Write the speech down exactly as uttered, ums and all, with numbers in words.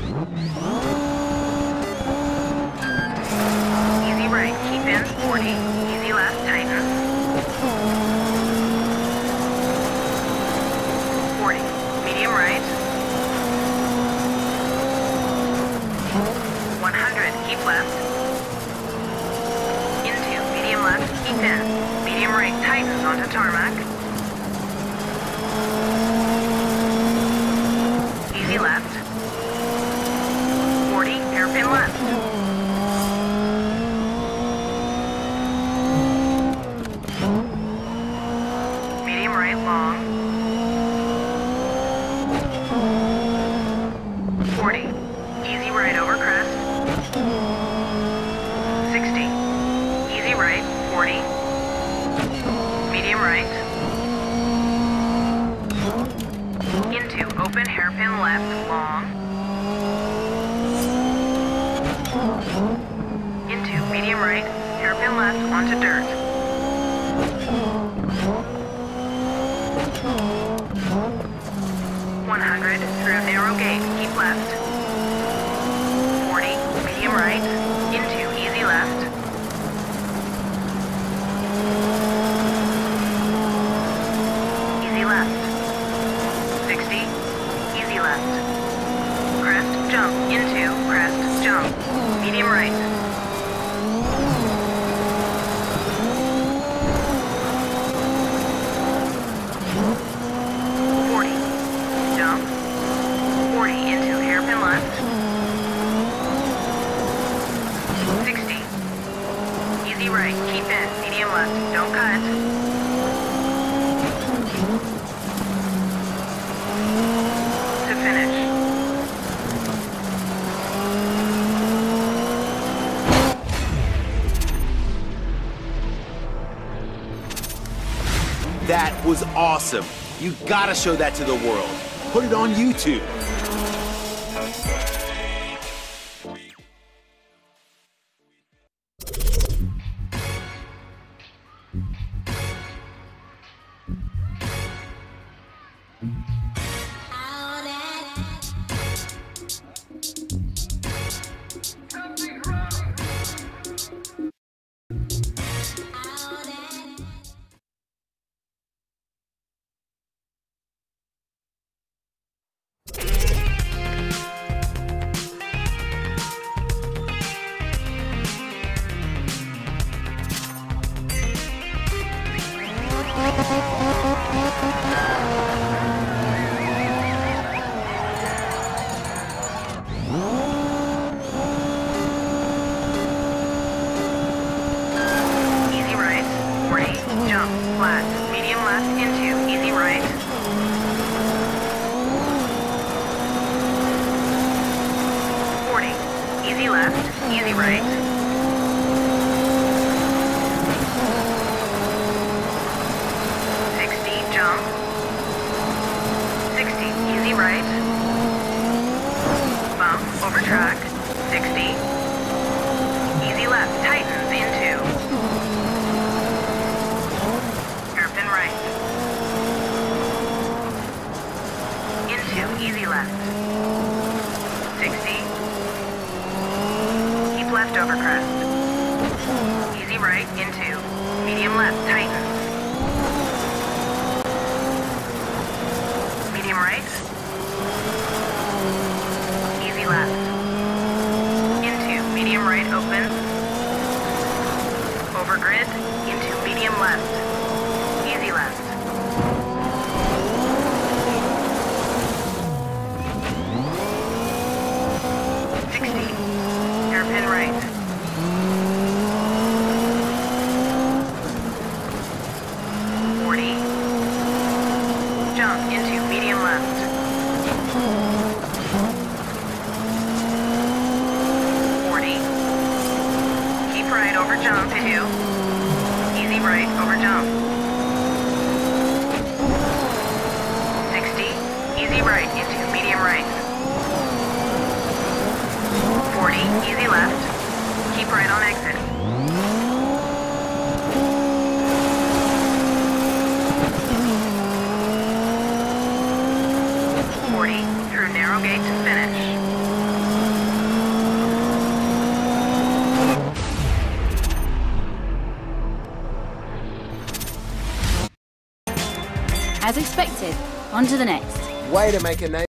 Easy right, keep in, forty. Easy left, tighten. forty. Medium right. one hundred, keep left. Into, medium left, keep in. Medium right, tightens onto tarmac. Easy left. forty, hairpin left. Medium right, long. forty, easy right over crest. sixty, easy right, forty. Medium right. Into, open hairpin left, long. Into, medium right, hairpin left onto dirt. one hundred, through narrow gate, keep left. forty, medium right, into, easy left. Easy left. sixty, easy left. Crest, jump, into, crest, jump. Medium right. forty, jump. forty, into, hairpin left. sixty, easy right, keep in, medium left, don't cut. To finish. That was awesome. You gotta show that to the world. Put it on YouTube. Easy right, forty, jump, flat, medium left, into, easy right. forty, easy left, easy right. sixty, jump. sixty, easy right. Bump, over track. sixty. Easy left, tightens into. Hairpin right. Into, easy left. sixty. Keep left over crest. Easy right, into. Medium left, tightens. Medium right. Easy left. Into, medium right, open. Over grid, into medium left. Easy left. sixty. Hairpin right. forty. Jump into medium left. forty. Keep right over jump to. Easy right over jump. sixty. Easy right into medium right. forty. Easy left. Keep right on exit. forty. Through narrow gate to finish. As expected, on to the next. Way to make a name.